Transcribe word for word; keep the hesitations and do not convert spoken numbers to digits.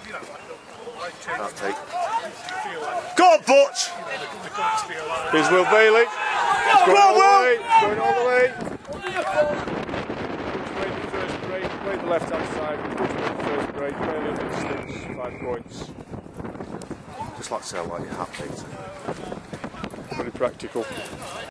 Can't take. Go on, Butch! Here's Will Bailey. He's going all the way. He's going all the way. Played the first break. Played the left hand side. Played the first break. Bailey on the sticks. Five points. Just like to say I like your hat, Peter. Very practical.